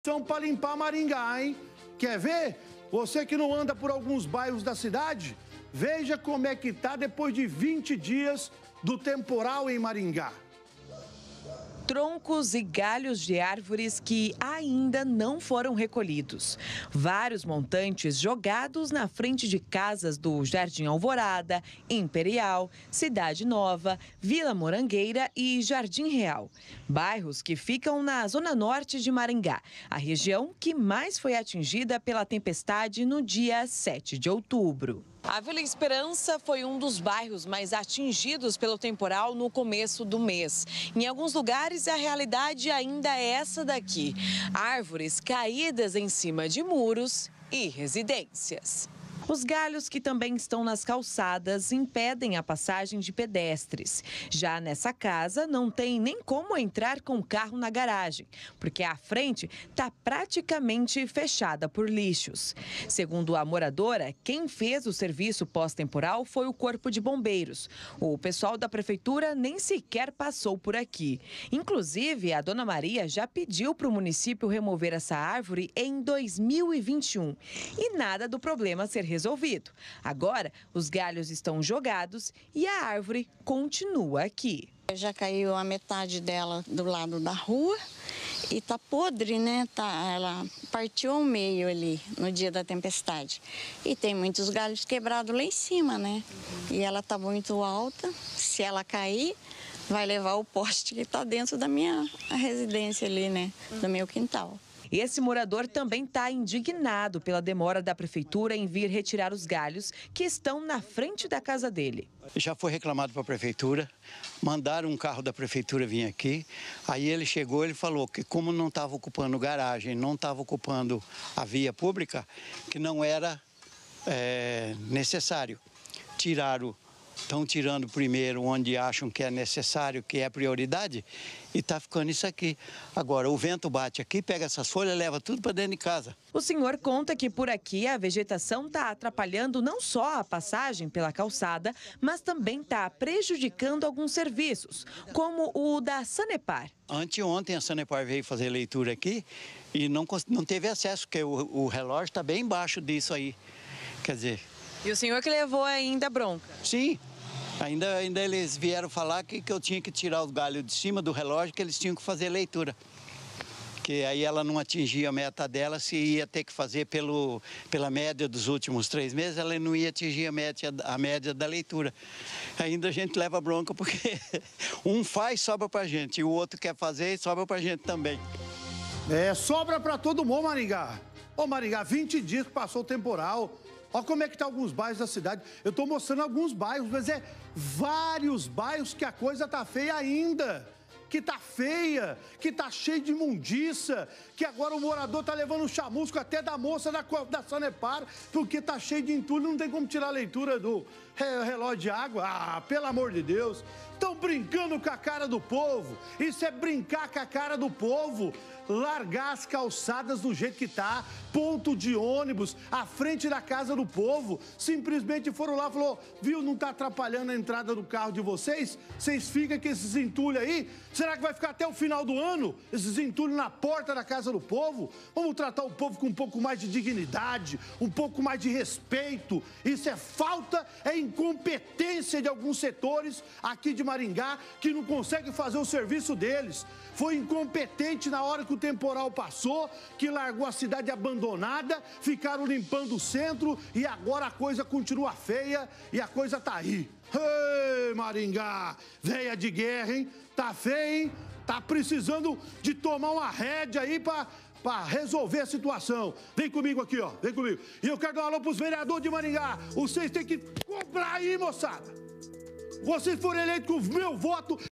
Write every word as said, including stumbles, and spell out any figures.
São para limpar Maringá, hein? Quer ver? Você que não anda por alguns bairros da cidade, veja como é que tá depois de vinte dias do temporal em Maringá. Troncos e galhos de árvores que ainda não foram recolhidos. Vários montantes jogados na frente de casas do Jardim Alvorada, Imperial, Cidade Nova, Vila Morangueira e Jardim Real. Bairros que ficam na zona norte de Maringá, a região que mais foi atingida pela tempestade no dia sete de outubro. A Vila Esperança foi um dos bairros mais atingidos pelo temporal no começo do mês. Em alguns lugares, a realidade ainda é essa daqui: árvores caídas em cima de muros e residências. Os galhos que também estão nas calçadas impedem a passagem de pedestres. Já nessa casa, não tem nem como entrar com o carro na garagem, porque a frente está praticamente fechada por lixos. Segundo a moradora, quem fez o serviço pós-temporal foi o Corpo de Bombeiros. O pessoal da prefeitura nem sequer passou por aqui. Inclusive, a dona Maria já pediu para o município remover essa árvore em dois mil e vinte e um. E nada do problema ser resolvido. resolvido. Agora, os galhos estão jogados e a árvore continua aqui. Já caiu a metade dela do lado da rua e tá podre, né? Tá, ela partiu ao meio ali no dia da tempestade. E tem muitos galhos quebrados lá em cima, né? E ela tá muito alta. Se ela cair, vai levar o poste que tá dentro da minha residência ali, né? Do meu quintal. Esse morador também está indignado pela demora da prefeitura em vir retirar os galhos que estão na frente da casa dele. Já foi reclamado para a prefeitura, mandaram um carro da prefeitura vir aqui, aí ele chegou, ele falou que como não estava ocupando garagem, não estava ocupando a via pública, que não era é, necessário. Tiraram, estão tirando primeiro onde acham que é necessário, que é prioridade, e está ficando isso aqui. Agora, o vento bate aqui, pega essas folhas, leva tudo para dentro de casa. O senhor conta que por aqui a vegetação está atrapalhando não só a passagem pela calçada, mas também está prejudicando alguns serviços, como o da Sanepar. Anteontem a Sanepar veio fazer leitura aqui e não, não teve acesso, porque o, o relógio está bem embaixo disso aí. Quer dizer... E o senhor que levou ainda bronca? Sim. Ainda, ainda eles vieram falar que, que eu tinha que tirar os galhos de cima do relógio, que eles tinham que fazer leitura. Que aí ela não atingia a meta dela, se ia ter que fazer pelo, pela média dos últimos três meses, ela não ia atingir a média, a média da leitura. Ainda a gente leva bronca, porque um faz, sobra pra gente, e o outro quer fazer e sobra pra gente também. É, sobra pra todo mundo, Maringá. Ô, Maringá, vinte dias que passou o temporal. Olha como é que tá alguns bairros da cidade. Eu tô mostrando alguns bairros, mas é vários bairros que a coisa tá feia ainda. Que tá feia, que tá cheio de imundiça, que agora o morador tá levando o chamusco até da moça da, da Sanepar, porque tá cheio de entulho, não tem como tirar a leitura do relógio de água. Ah, pelo amor de Deus. Estão brincando com a cara do povo. Isso é brincar com a cara do povo. Largar as calçadas do jeito que tá, ponto de ônibus, à frente da casa do povo. Simplesmente foram lá e falou, viu, não tá atrapalhando a entrada do carro de vocês? Vocês ficam com esses entulhos aí? Será que vai ficar até o final do ano? Esses entulhos na porta da casa do povo? Vamos tratar o povo com um pouco mais de dignidade, um pouco mais de respeito. Isso é falta, é incompetência de alguns setores aqui de Maringá que não conseguem fazer o serviço deles. Foi incompetente na hora que o temporal passou, que largou a cidade abandonada, ficaram limpando o centro e agora a coisa continua feia e a coisa tá aí. Ei, Maringá, véia de guerra, hein? Tá feio, hein? Tá precisando de tomar uma rédea aí pra... para resolver a situação. Vem comigo aqui, ó. Vem comigo. E eu quero dar um alô pros vereadores de Maringá. Vocês têm que cobrar aí, moçada. Vocês foram eleitos com o meu voto.